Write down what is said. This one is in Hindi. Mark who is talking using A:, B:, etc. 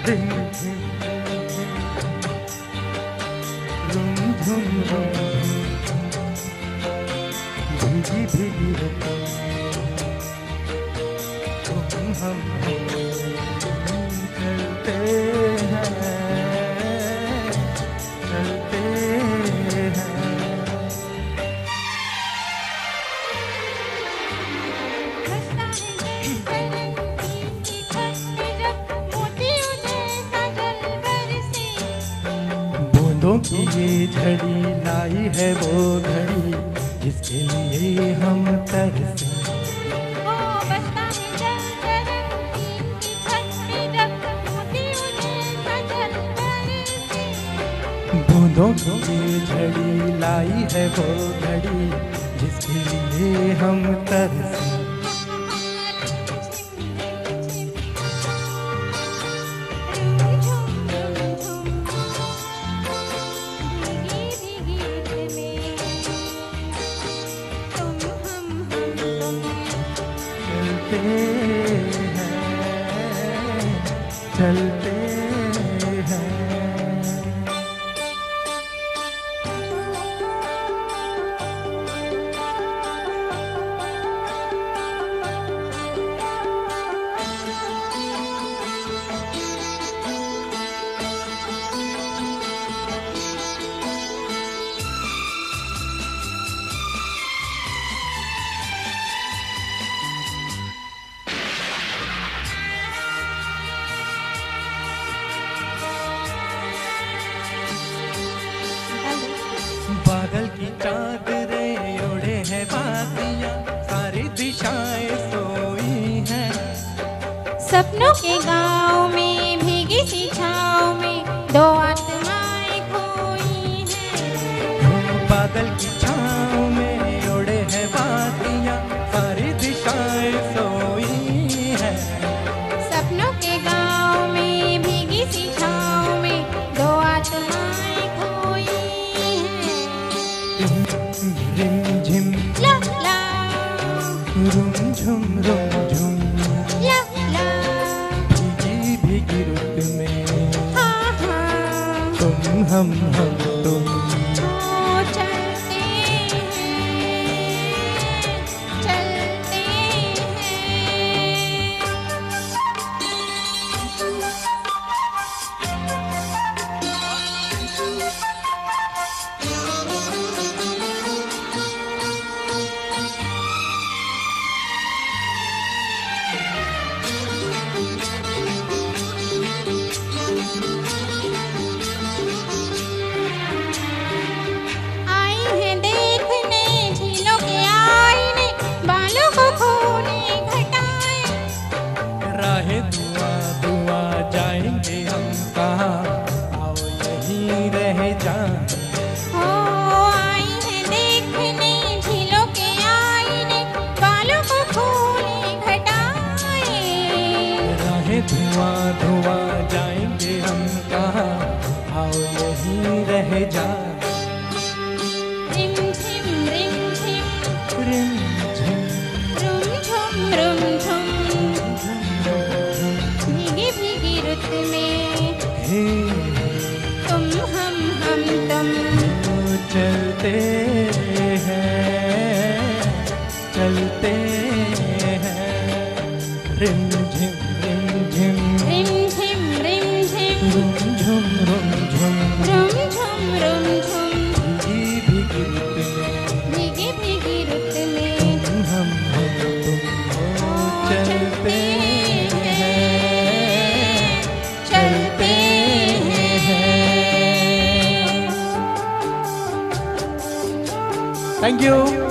A: रिमझिम रुमझुम भीगी भीगी रतों तुम हम चलते हैं चलते हैं। बूंदों की ये झड़ी लाई है वो घड़ी जिसके लिए हम तरसे। बूंदों की ये झड़ी लाई है वो घड़ी जिसके लिए हम तरसे। चलते हैं। बादल की चादरें ओढ़े हैं बातियां सारी दिशाएं सोई हैं।
B: सपनों के गांव में भीगी सी छाँव में दो आत्माएं खोई हैं।
A: बादल की छाँव में ओढ़े हैं बातियां सारी दिशाएं सोई हैं।
B: सपनों के गांव में भीगी सी छाँव में दो आत्माएं खोई हैं।
A: रिमझिम
B: ला ला
A: रुमझुम रुमझुम
B: ला ला
A: भीगी भीगी रुत में
B: हाँ हाँ
A: तुम हम तुम
B: चलते हैं चलते हैं। आई हैं देखने झीलों के आईने बालों को खोने घटाएं।
A: राहें धुआं धुआं जाएंगे हम कहाँ आओ यहीं रह जाएं।
B: हो आई हैं देखने झीलों के आईने बालों को खोने घटाएं।
A: राहें धुआं धुआं जाएंगे हम कहाँ आओ यहीं रह जाएं।
B: रिमझिम रिमझिम
A: रिमझिम
B: रुमझुम रुमझुम भीगी भीगी रुत में
A: हे
B: तुम हम तुम
A: चलते हैं चलते हैं। रिमझिम रिमझिम
B: रिमझिम रिमझिम
A: रुमझुम रुमझुम
B: रुमझुम रुमझुम
A: भीगी भीगी रुत में
B: भीगी भीगी रुत में
A: हम तुम हो चलते हैं
B: चलते हैं।
A: Thank you.